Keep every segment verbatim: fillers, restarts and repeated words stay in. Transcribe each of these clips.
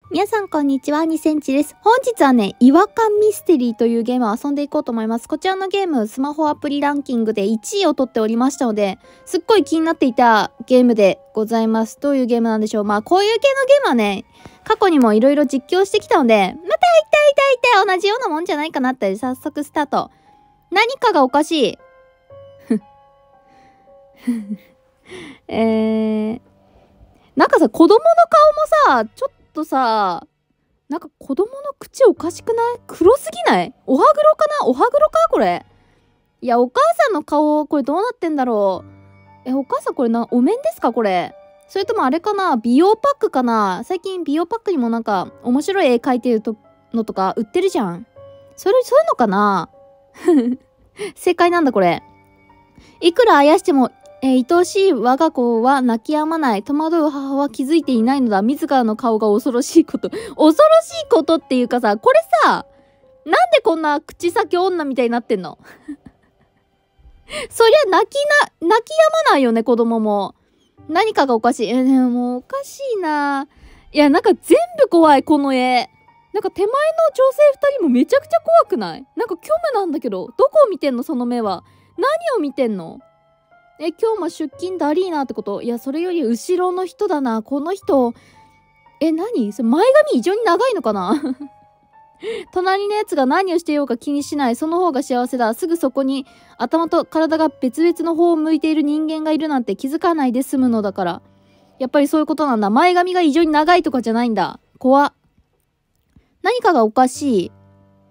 皆さんこんにちは、にセンチです。本日はね、違和感ミステリーというゲームを遊んでいこうと思います。こちらのゲーム、スマホアプリランキングでいちいを取っておりましたので、すっごい気になっていたゲームでございます。どういうゲームなんでしょう。まあ、こういう系のゲームはね、過去にもいろいろ実況してきたので、また痛い痛い痛い痛い同じようなもんじゃないかなって、早速スタート。何かがおかしい。えー、なんかさ、子供の顔もさ、ちょっとさ、なんか子供の口おかしくない？黒すぎない？おはぐろかな？おはぐろかこれ。いや、お母さんの顔、これどうなってんだろう。え、お母さんこれな、お面ですかこれ。それともあれかな、美容パックかな。最近美容パックにもなんか、面白い絵描いてるとのとか売ってるじゃん。それ、そういうのかな。正解なんだこれ。いくらあやしても、えー、愛しい我が子は泣き止まない。戸惑う母は気づいていないのだ。自らの顔が恐ろしいこと。恐ろしいことっていうかさ、これさ、なんでこんな口先女みたいになってんの？そりゃ泣きな、泣き止まないよね、子供も。何かがおかしい。え、でももうおかしいな。いや、なんか全部怖い、この絵。なんか手前の女性二人もめちゃくちゃ怖くない？なんか虚無なんだけど。どこを見てんのその目は。何を見てんの？え、今日も出勤だりーなってこと？いや、それより後ろの人だな。この人。え、何？それ前髪異常に長いのかな？隣のやつが何をしていようか気にしない。その方が幸せだ。すぐそこに頭と体が別々の方を向いている人間がいるなんて気づかないで済むのだから。やっぱりそういうことなんだ。前髪が異常に長いとかじゃないんだ。怖っ。何かがおかしい。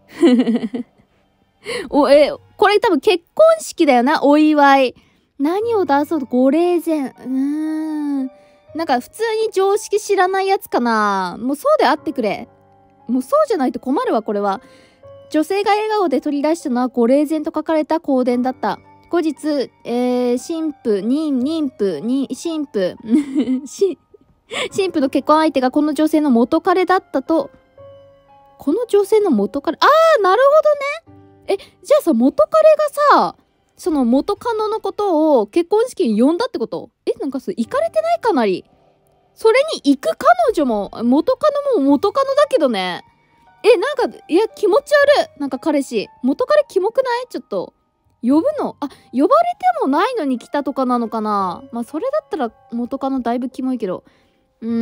お、え、これ多分結婚式だよな。お祝い。何を出そうと、ご霊前。うーん。なんか普通に常識知らないやつかな。もうそうであってくれ。もうそうじゃないと困るわ、これは。女性が笑顔で取り出したのはご霊前と書かれた香典だった。後日、えー、神父、妊、妊婦、に、神父、神父の結婚相手がこの女性の元彼だったと。この女性の元彼、あー、なるほどね。え、じゃあさ、元彼がさ、その元カノのことを結婚式に呼んだってこと？え、なんかそれ行かれてないかなり。それに行く彼女も、元カノも元カノだけどね。え、なんか、いや、気持ち悪い。なんか彼氏。元彼キモくない？ちょっと。呼ぶの？あ、呼ばれてもないのに来たとかなのかな？まあ、それだったら元カノだいぶキモいけど。うー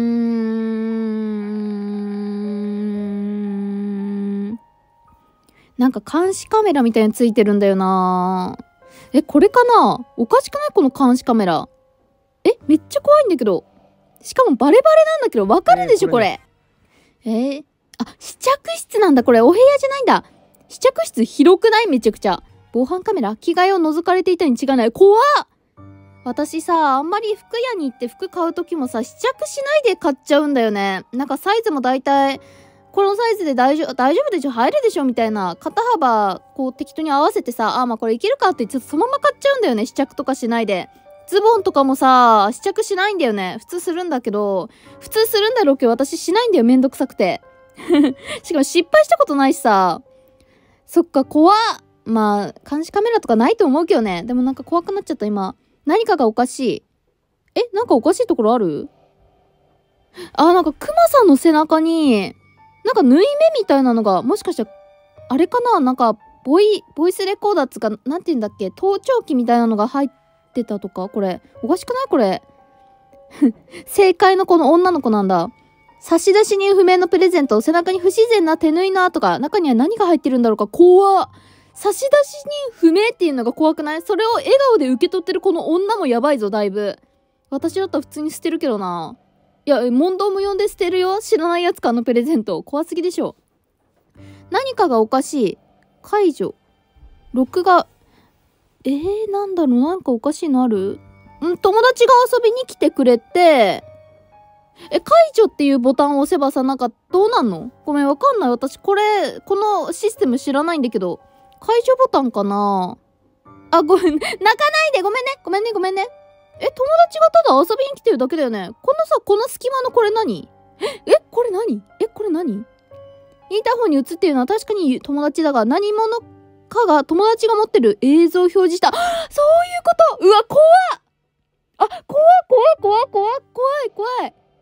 ん。なんか監視カメラみたいについてるんだよな。え、これかな？おかしくない？この監視カメラ。え、めっちゃ怖いんだけど。しかもバレバレなんだけど、わかるでしょ、これ。えー、あ、試着室なんだ、これ。お部屋じゃないんだ。試着室広くない？めちゃくちゃ。防犯カメラ？着替えを覗かれていたに違いない。怖っ！私さ、あんまり服屋に行って服買うときもさ、試着しないで買っちゃうんだよね。なんかサイズもだいたい、このサイズで大丈夫、大丈夫でしょ？入るでしょ？みたいな。肩幅、こう適当に合わせてさ、あ、まあこれいけるかってちょっとそのまま買っちゃうんだよね。試着とかしないで。ズボンとかもさ、試着しないんだよね。普通するんだけど、普通するんだろうけど、私しないんだよ。めんどくさくて。しかも失敗したことないしさ。そっか、怖っ。まあ、監視カメラとかないと思うけどね。でもなんか怖くなっちゃった、今。何かがおかしい。え、なんかおかしいところある？あ、なんかクマさんの背中に、なんか縫い目みたいなのが、もしかして、あれかな？なんか、ボイ、ボイスレコーダーつか、なんて言うんだっけ？盗聴器みたいなのが入ってたとか？これ。おかしくない？これ。正解のこの女の子なんだ。差出人不明のプレゼント。背中に不自然な手縫いの跡が。中には何が入ってるんだろうか。怖っ。差出人不明っていうのが怖くない？それを笑顔で受け取ってるこの女もやばいぞ、だいぶ。私だったら普通に捨てるけどな。いや、問答無用で捨てるよ。知らないやつか、あのプレゼント。怖すぎでしょ。何かがおかしい。解除。録画。えー、なんだろう、なんかおかしいのある？ん、友達が遊びに来てくれて、え、解除っていうボタンを押せばさ、なんかどうなんの？ごめん、わかんない。私、これ、このシステム知らないんだけど。解除ボタンかな？あ、ごめん、泣かないで、ごめんね、ごめんね、ごめんね。え、友達がただ遊びに来てるだけだよね。このさ、この隙間のこれ何？え、これ何？え、これ何？インターホンに映っているのは確かに友達だが、何者かが友達が持ってる映像を表示した。そういうこと！うわ、怖っ！あ、怖っ怖っ怖っ怖っ怖い怖い。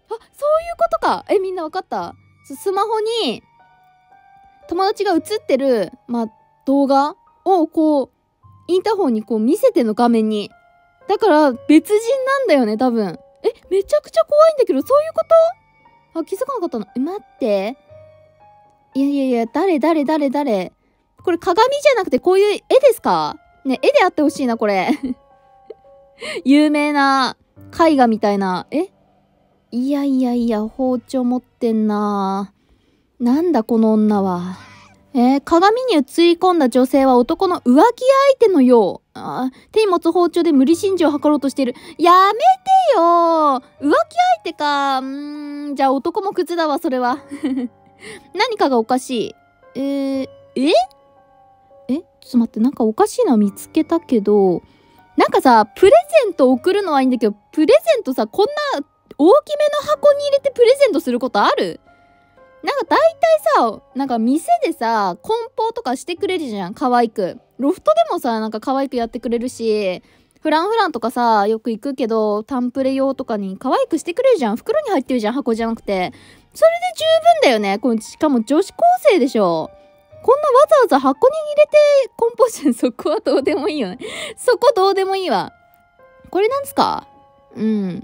そういうことか。え、みんなわかった？スマホに友達が映ってる、まあ、動画をこう、インターホンにこう見せてんの、画面に。だから別人なんだよね、多分。え、めちゃくちゃ怖いんだけど、そういうこと？あ、気づかなかったの。え、待って。いやいやいや、誰誰誰誰これ鏡じゃなくてこういう絵ですかね、絵であってほしいな、これ。有名な絵画みたいな。えいやいやいや、包丁持ってんな。なんだこの女は。えー、鏡に映り込んだ女性は男の浮気相手のよう。あ手に持つ包丁で無理心中を図ろうとしている。やめてよー。浮気相手か。うーん、じゃあ男もクズだわ、それは。何かがおかしい。えー、ええちょっと待って、なんかおかしいの見つけたけど、なんかさ、プレゼント送るのはいいんだけど、プレゼントさ、こんな大きめの箱に入れてプレゼントすることある？なんか大体さ、なんか店でさ、梱包とかしてくれるじゃん、可愛く。ロフトでもさ、なんか可愛くやってくれるし、フランフランとかさ、よく行くけど、タンプレ用とかに可愛くしてくれるじゃん。袋に入ってるじゃん、箱じゃなくて。それで十分だよね。これしかも女子高生でしょ。こんなわざわざ箱に入れて梱包してる、そこはどうでもいいよね。そこどうでもいいわ。これなんすか？うん。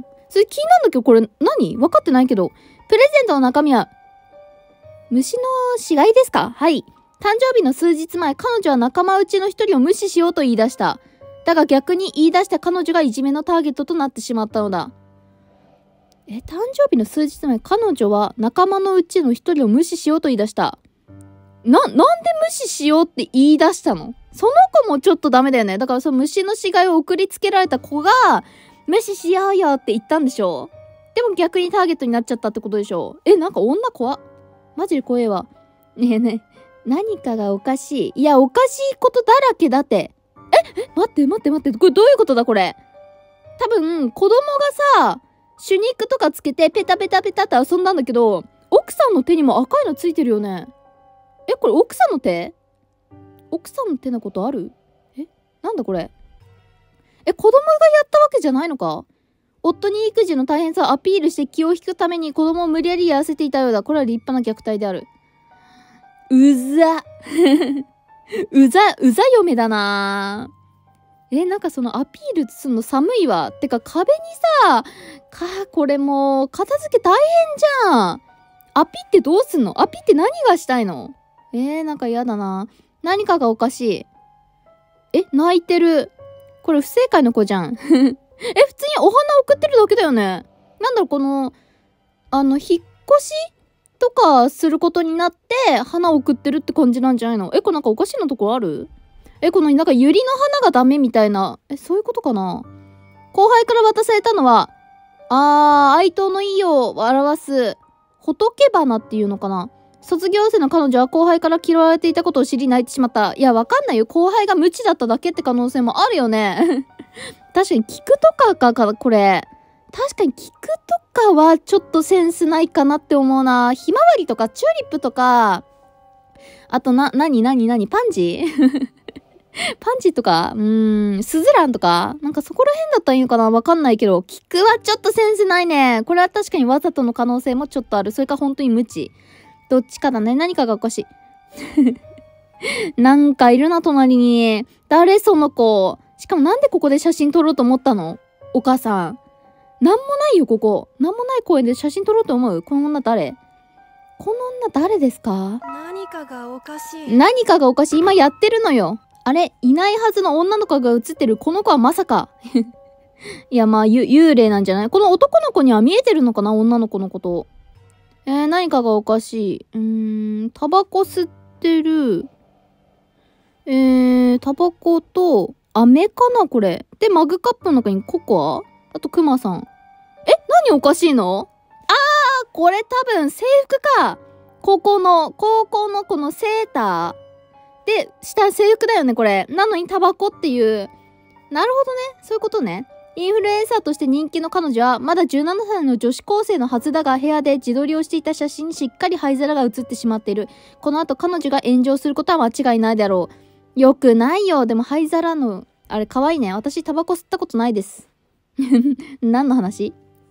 それ気になるんだけど、これ何？分かってないけど。プレゼントの中身は、虫の死骸ですか？はい。誕生日の数日前、彼女は仲間内の一人を無視しようと言い出した。だが逆に言い出した彼女がいじめのターゲットとなってしまったのだ。え、誕生日の数日前、彼女は仲間のうちの一人を無視しようと言い出した。な、なんで無視しようって言い出したの？その子もちょっとダメだよね。だからその虫の死骸を送りつけられた子が、無視しようよって言ったんでしょ？でも逆にターゲットになっちゃったってことでしょ？え、なんか女怖っ。マジで怖えわ。ねえねえ、何かがおかしい。いや、おかしいことだらけだって。え、待って待って待って、これどういうことだこれ。多分、子供がさ、手肉とかつけてペタペタペタって遊んだんだけど、奥さんの手にも赤いのついてるよね。え、これ奥さんの手？奥さんの手なことある？え、なんだこれ。え、子供がやったわけじゃないのか？夫に育児の大変さをアピールして気を引くために子供を無理やりやらせていたようだ。これは立派な虐待である。うざ。うざ、うざ嫁だな。え、なんかそのアピールすんの寒いわ。てか壁にさ、か、これもう片付け大変じゃん。アピってどうすんの？アピって何がしたいの？えー、なんか嫌だな。何かがおかしい。え、泣いてる。これ不正解の子じゃん。え、普通にお花送ってるだけだよね。なんだろう、この、あの、引っ越しとかすることになって、花を送ってるって感じなんじゃないの？え、これなんかおかしいなところある？え、このなんかユリの花がダメみたいな。え、そういうことかな？後輩から渡されたのは、あー、哀悼の意を表す、仏花っていうのかな？卒業生の彼女は後輩から嫌われていたことを知り泣いてしまった。いや、わかんないよ。後輩が無知だっただけって可能性もあるよね。確かに菊とかか、これ。確かに菊とかはちょっとセンスないかなって思うな。ひまわりとかチューリップとか、あとな、なになになにパンジーパンジーとか、うーん、スズランとかなんかそこら辺だったらいいのかな？わかんないけど、菊はちょっとセンスないね。これは確かにわざとの可能性もちょっとある。それか本当に無知。どっちかだね。何かがおかしい。なんかいるな、隣に。誰その子。しかもなんでここで写真撮ろうと思ったの？お母さん。なんもないよ、ここ。なんもない公園で写真撮ろうと思う？この女誰？この女誰ですか？ 何かがおかしい。 何かがおかしい。今やってるのよ。あれ？いないはずの女の子が写ってる。この子はまさか。いや、まあ、ゆ、幽霊なんじゃない？この男の子には見えてるのかな？女の子のこと。えー、何かがおかしい。うーん、タバコ吸ってる。えー、タバコと、飴かなこれ。で、マグカップの中にココア？あと、クマさん。え、何おかしいの？あー、これ多分制服か。高校の、高校のこのセーター。で、下制服だよね、これ。なのにタバコっていう。なるほどね。そういうことね。インフルエンサーとして人気の彼女は、まだじゅうななさいの女子高生のはずだが、部屋で自撮りをしていた写真にしっかり灰皿が写ってしまっている。この後彼女が炎上することは間違いないだろう。よくないよ。でも灰皿の、あれ可愛いね。私タバコ吸ったことないです。何の話？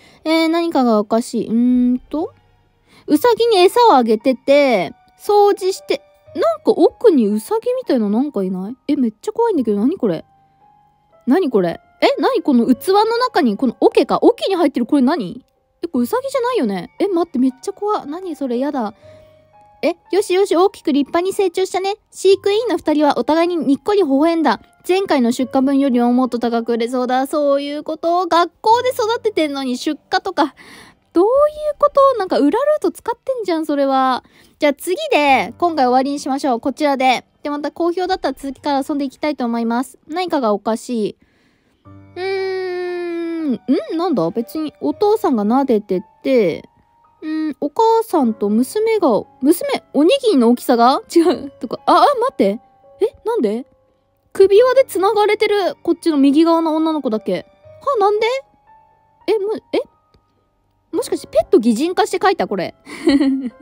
えー、何かがおかしい。うーんと。うさぎに餌をあげてて、掃除して、なんか奥にうさぎみたいななんかいない？え、めっちゃ怖いんだけど、何これ？何これ？え、何この器の中に、この桶か。桶に入ってるこれ何？え、これうさぎじゃないよね？え、待って、めっちゃ怖い。何それ？やだ。え、よしよし、大きく立派に成長したね。飼育員の二人はお互いににっこり微笑んだ。前回の出荷分よりももっと高く売れそうだ。そういうことを学校で育ててんのに出荷とか。どういうこと？なんか裏ルート使ってんじゃん、それは。じゃあ次で、今回終わりにしましょう。こちらで。で、また好評だったら続きから遊んでいきたいと思います。何かがおかしい。うーん、んなんだ？別にお父さんが撫でてて、うん、お母さんと娘が、娘、おにぎりの大きさが違う。とか、あ、あ、待って。え、なんで？首輪で繋がれてる、こっちの右側の女の子だけ。は、なんで？え、も、えもしかしてペット擬人化して書いたこれ。え？なんで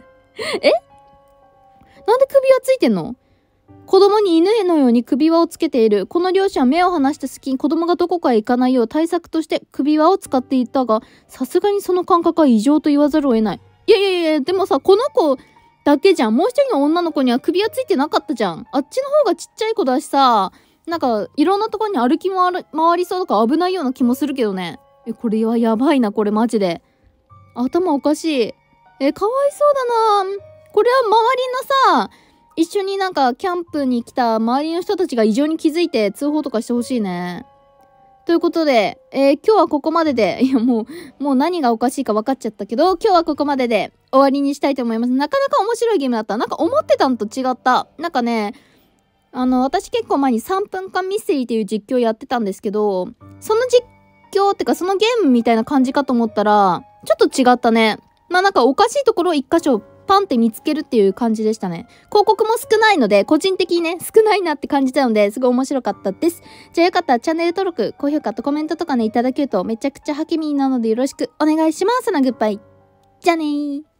首輪ついてんの？子供に犬のように首輪をつけている。この両親は目を離した隙に子供がどこかへ行かないよう対策として首輪を使っていたが、さすがにその感覚は異常と言わざるを得ない。いやいやいや、でもさ、この子だけじゃん。もう一人の女の子には首輪ついてなかったじゃん。あっちの方がちっちゃい子だしさ、なんかいろんなところに歩き回る回りそうだから危ないような気もするけどね。え、これはやばいな、これマジで。頭おかしい。え、かわいそうだな。これは周りのさ、一緒になんかキャンプに来た周りの人たちが異常に気づいて通報とかしてほしいね。ということで、えー、今日はここまでで、いやもう、もう何がおかしいか分かっちゃったけど、今日はここまでで終わりにしたいと思います。なかなか面白いゲームだった。なんか思ってたのと違った。なんかね、あの、私結構前にさんぷんかんミステリーっていう実況やってたんですけど、その実況ってかそのゲームみたいな感じかと思ったら、ちょっと違ったね。まあなんかおかしいところを一箇所パンって見つけるっていう感じでしたね。広告も少ないので、個人的にね、少ないなって感じたので、すごい面白かったです。じゃあよかったらチャンネル登録、高評価とコメントとかね、いただけるとめちゃくちゃ励みになるのでよろしくお願いしますな、グッバイ。じゃあねー。